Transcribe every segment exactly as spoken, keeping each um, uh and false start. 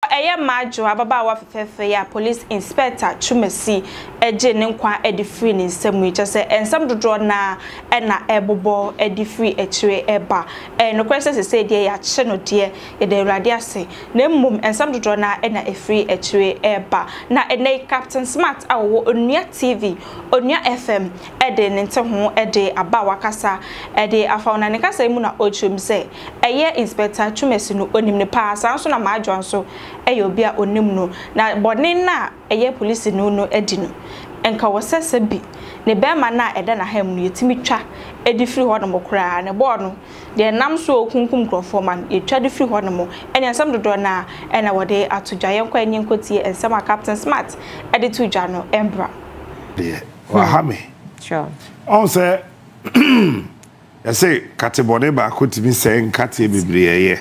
eye Maa Adwoa Baba Fefefe ya police inspector Chumesi eje ne nkwa edi free ni nsem yi chese ensam dodo na e na ebobo edi free echire eba e no kwese se se die ya che no die ye de Awurade ase na mmom ensam dodo na e na e free echire eba na ene Captain Smart awo onua T V onua F M e de ne nte ho e de aba wakasa e de afauna ne kasa mu na ochum se eye inspector Chumesi no onim ne pa sanso na Maa Adwoa nso eye obi a onim no na bone na eye police no no edi no enka wosese bi ne bema na eda na ham no yetimi twa edi free ho no mokra ne bo no de nam so okunkum krofo man etwa de free ho no mo ene nsam dodo na ena wode atodwa yenkwa enyi nkotie ensam a Captain Smart edi tudwa no embra de wa ha me sure on say I say katebone ba kotimi say nkate bebreye.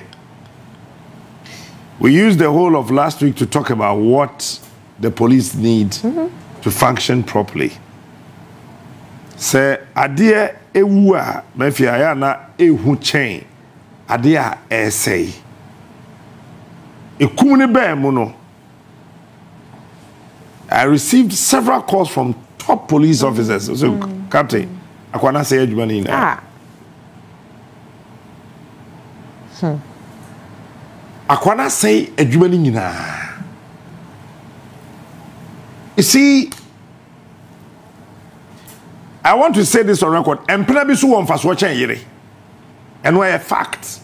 We used the whole of last week to talk about what the police need mm-hmm. to function properly. Say, adia ewa mefia ya na ehu chen adia essay. Ekumune be muno. I received several calls from top police officers. So, mm-hmm. Captain, akwana say adwuma na. Ah. Hmm. Akwana say adwuma ni nyina. You see, I want to say this on record. Empena bi so won faso chen yire. And why a fact.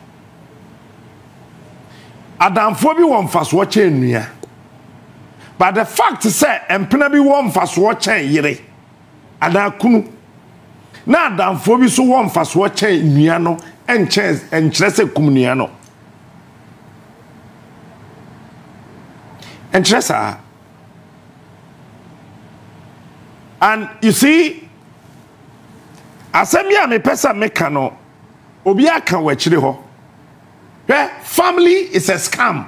Adamfo bi won faso chen nua. But the fact say empena bi won faso chen yire. Adakunu. Na adamfo bi so won faso chen nua no enche enkyere se kum nua no. And Tressa, and you see, Asemia me pesa mekano, Obia kan wechire ho. Family is a scam.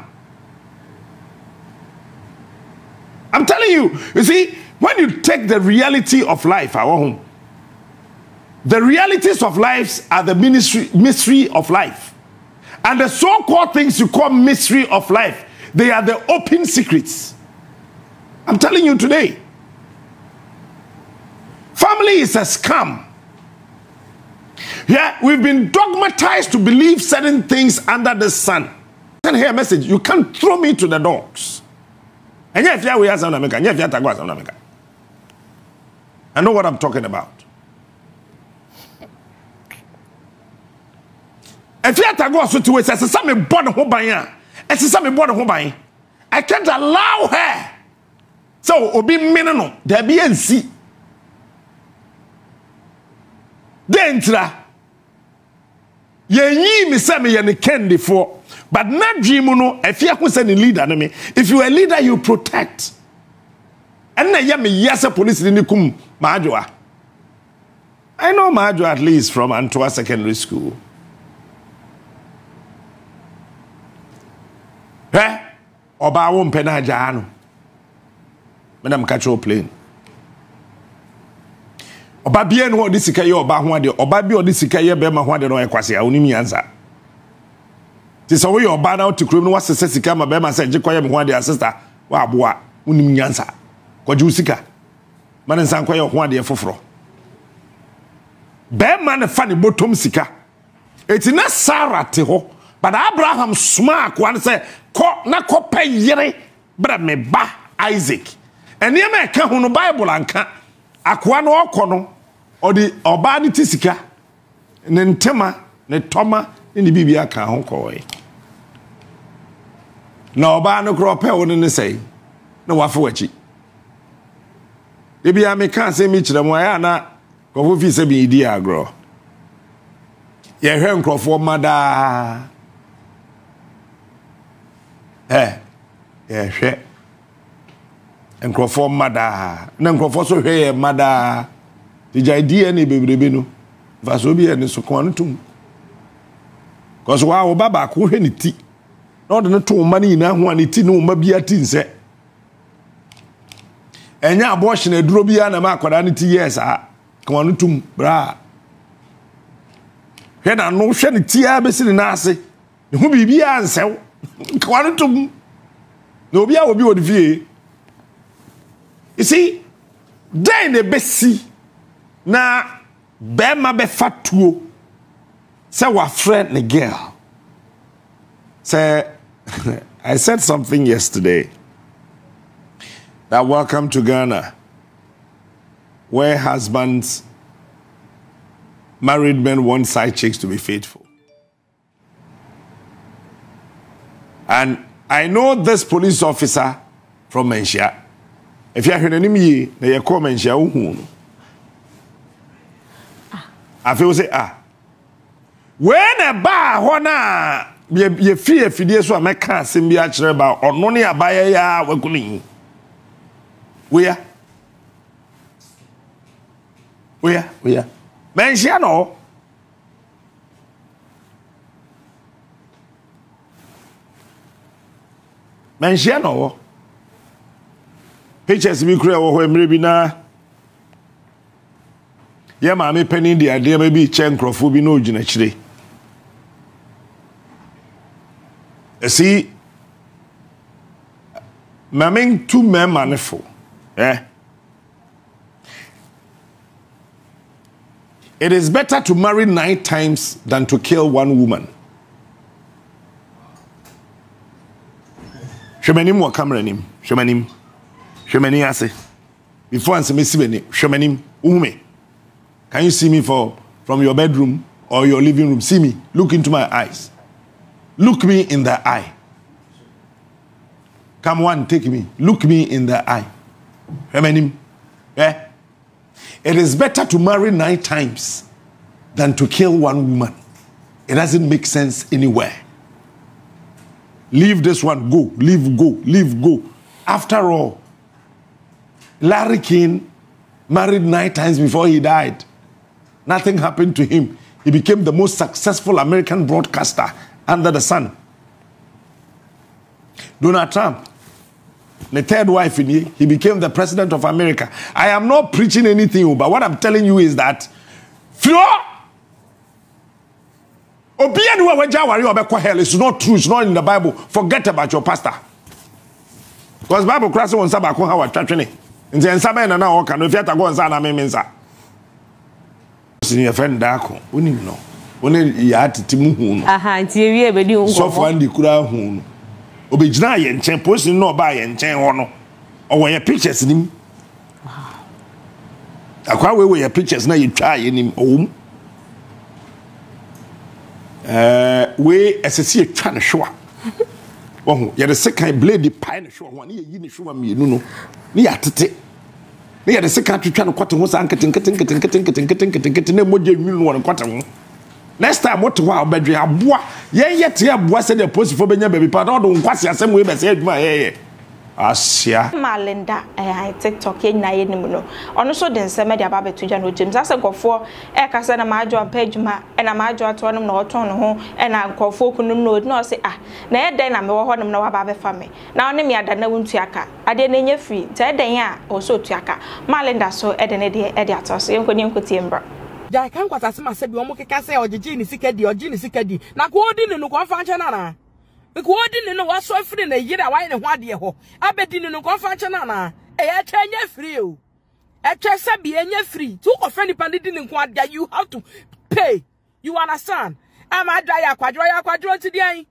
I'm telling you, you see, when you take the reality of life, our home, the realities of life are the mystery, mystery of life. And the so-called things you call mystery of life, they are the open secrets. I'm telling you today. Family is a scam. Yeah, we've been dogmatized to believe certain things under the sun. Send here a message. You can't throw me to the dogs. And yeah, if you are South America, yeah, if you are South America. I know what I'm talking about. If you are South America, it's a born home. I can't allow her. So, obi minano, there be N C. Dentra. Ye me say me ye candy for. But not dreamuno, if you are sending leader, if you are a leader, you protect. And then me yes, a police in the kum Maa Adwoa. I know Maa Adwoa at least from Antwerp Secondary School. Eh? Oba won pena jano. Madam catch plane. Oba bia no odi sika ye oba ho ade. Oba bia odi sika ye be ma ho ade no ekwase a onimi ansa. Ti so we oba na oti krom no wasese sika ma be ma se gyekoye me ho ade sister wa aboa onimi ansa. Kwaje sika. Man nsan kwaye ho ade foforo. Be ma ne fa ne bottom sika. Eti na Sarah te ho. But Abraham smack one say, ko na ko pay yere, bra me ba Isaac. And ye me ka hunu Bible anka. Akwa no okono, or the oba ni tisika, ne ntema, ne toma, ni the bibia ka ho koy. Na oba no kro pay woni ne say, na wafo wachi. De bia me kan say me kire mo ya na ko fi se bi di agro. Ye hwe nkrofo mada. Eh, yeah, shit. And Crawford mada. Then Crawford so here, mada. The idea any baby no. Vasobi and so quantum. Cause wow, Baba, who any tea. Not the two money now, one it no maybe a tin set. And ya abortion a drobia and a maquanity, yes, ah, quantum, bra. Had I no shed tea, I be sitting nasty. Who be be answer. Quantum No be will be on the you see, then the best na bema be fatuo. Say wa friend the girl. Say I said something yesterday. That welcome to Ghana, where husbands, married men want side chicks to be faithful. And I know this police officer from Menchia. If you are an enemy, they are called Menchia. I feel say, ah. When a bar, wana, ye fear if you so make a symbiote about or none a buyer ya wakuning. Where? Where? Where? Menchia no. Menchia no. Pictures me clear or maybe na. Yeah, mammy penny the idea maybe chen crofobia no actually. See, mamming two men manifold. Eh? It is better to marry nine times than to kill one woman. Shemanim wa camera nim. Shemanim. Shemani ase. Before answer me see Shemanim ume. Can you see me for from your bedroom or your living room? See me. Look into my eyes. Look me in the eye. Come on, take me. Look me in the eye. Shemanim. Eh? It is better to marry nine times than to kill one woman. It doesn't make sense anywhere. Leave this one, go, leave, go, leave, go. After all, Larry King married nine times before he died. Nothing happened to him. He became the most successful American broadcaster under the sun. Donald Trump, the third wife in here, he became the president of America. I am not preaching anything, but what I'm telling you is that it's not true, it's not in the Bible. Forget about your pastor. Because Bible class on Sabbath how training. In the Sabbath and now can if you go on Sana Memensa. Senior friend Dako, we know. Only Yat Timu. Aha, Tia, but you so far the Kura Hoon. Obijna yen chen posting no buy yen chen hono. Or when your pictures in him. Akwa we your pictures now you try in him home. Uh, we as a see trying to show. Oh, you're the second blade the pine show one year you show me no no. Ni atete. Ni the second trying to quarter was anke tinka tinka tinka tinka tinka tinka tinka tinka moje you one quarter. Next time what wow bedre aboa ye yet ye aboa say the post for benya baby pa do nkwase asem we be say aduma ye asia Maa Linda eh TikTok ye nyina ye nim no ono so den se media ba betu gya no James ase gofo e ka se na Maa Adwoa P adwuma e na Maa Adwoa to no na oton no ho e na nkofo kunum no no say ah na e den na me wo ho nim na wa ba be fa me na one me ada na wuntu aka ade na nya free te den a o so tu aka Maa Linda so e den e de e de atos ye nkoni nkotie mbra Jai kan kwata se ma se bi omo keka se ojeje ni sikadi oje ni sikadi na ko odi ni no ko fa nche na na ko odi ni no wa so free na yira wa ne ho ade ho abedi ni no ko fa nche na na e ya twa nya free o e twa se bi enya free tu ko fa ni pandidi ni nko ade you have to pay you understand am adwa ya kwadro ya kwadro ti dian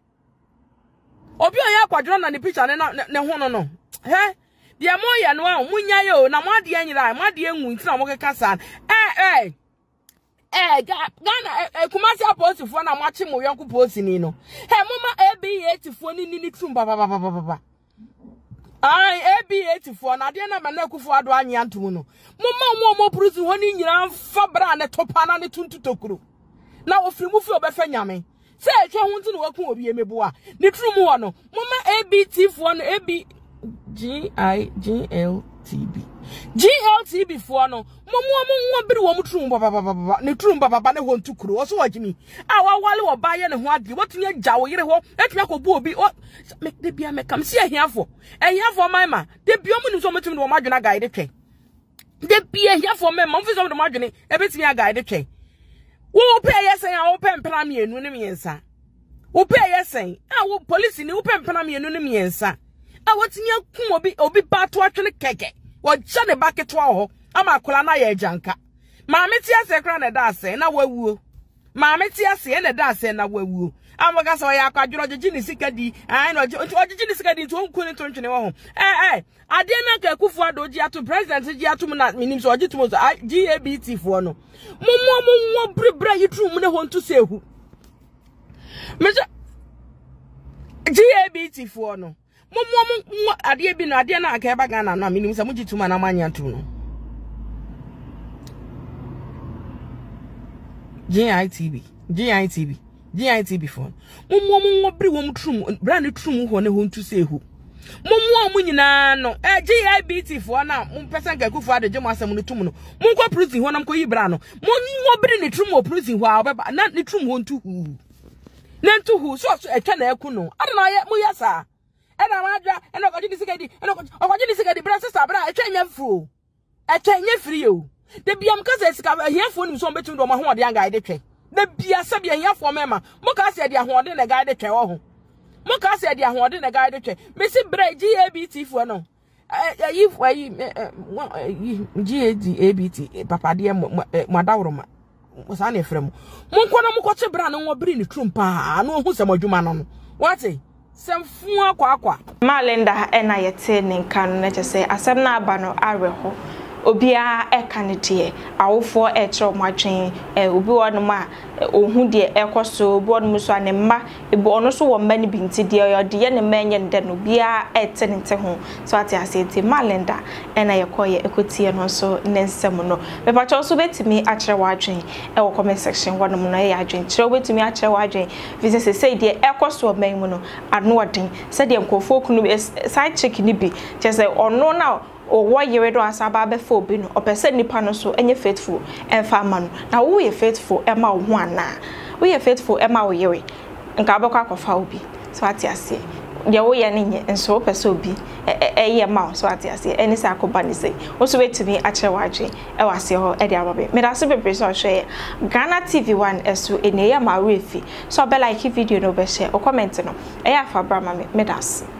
obi o ya kwadro na ni picture ne ne ho no no he dia mo ya no a munya yo na mo ade anyira mo ade enwu nti na mo keka san eh eh Eh, Ghana, eh, Kumasi post for na machi mo yanku post ni no. Hey, mama A B eighty-four ni ni trum ba ba ba ba ba ba. Ai A B eighty-four na de na ma na kufu ado anya ntum no. Mama mo mo prusi honi nyina fa bra na topa na ne tuntu tokuro. Na ofiri mu fi obefa nyame. Se etwa hu ntu no waku obi emebo a. Ni trum wo no. Mama A B eighty-four no A B G I G L T B. G L T B for no. Momo mo biri wo mutrum baba baba ne trum baba ne ho ntukuru o so wagimi a wa wale wo ba ye ne ho ade wotunya gya wo yire ho etwa ko bu obi me de bia me kam si ahiafo ahiafo mama de bia mu ni so motum ne wo madwena guide twe de bia ahiafo mama mfi so de madwene e betimi a guide twe wo pe yesen a wo pe mpena mienu ne miensa wo pe yesen a wo police ni wo pe mpena mienu ne miensa a watinya ku obi obi ba to atwene keke wo gya ne ba keto ho ama akola na ye agyanka maame ti ase kra na da ase na wawuo maame ti ase na da ase na wawuo amaga so ya akwadworo gigi ni sika di ai no gigi ni sika di to nku ni to ntwene wo ho eh eh ade na ka kufu adoji ato president gi ato na minim so ogitum so G A B T fo no mommo mommo brebra yitru mu ne ho nto sehu meja G A B T fo no mommo ade bi no ade na aka eba Ghana na minim so mugitum na manya to no G I T B G I T B G I T B phone. Mommo mommo bre wom trum brand trum ho ne ho ntu sehu. Mommo mu nyina no eh G I B T fo na mo pesa nka kufu ade gemo asem no tum no. Mo nko prison ho na mko yibra no. Mommo bre ne trum o prison ho a obeba na ne trum ho ntu hu. Na ntu hu so so etwa na eku no. Ade na ye mo yasa. E na ma adwa e na kwaji disikadi e na kwaji disikadi bra sister bra etwa nya fro. Etwa nya free o. De biam kaza sika hiafo nim so betum do ma ho ode anga ide twe. The bia sabia hiafo mema moka se de ahode na guide twe wo ho moka se de ahode na guide twe mesi bra G A B T fo no ayi ayi G A B T papa de madawro ma sa na efrem monko na moko che bra no wo bri ni trumpa no hu sem adwuma no no what sem fu akwa akwa Maa Linda ena yete ne nkan na che se asem na aba no areho obia eka ne de awofo e kire mo adwen e obi wonu ma ohun de ekoso obi wonu so ane mma ebo ono so wo mma ne binti de yode ye ne menye nde no bia ete ne te ho so ate asenti Maa Linda ena yekoye ekotie no so ne nsem no me pa cho so betimi a kire wa adwen e wo comment section wonu no ye adwen kire betimi a kire wa adwen visit say de ekoso men mu no ano odin se de nkofo kunu side check ni bi je say ono na o wo yere do asaba be fo bi no opese nipa no so enye faithful emfa ma no na wo ye faithful ema wo ana wo ye faithful ema wo yere nka abekwa kofa obi so ati ase de wo ye ne nye enso opese obi eye ma so ati ase eni sa akoba ni sei wo so betimi a kire wa adwen e wase ho e de ababe me da so bebre so hwe Ghana T V one eso ene ya ma refi so be like video no be share o comment no e ya fa bra ma me me da so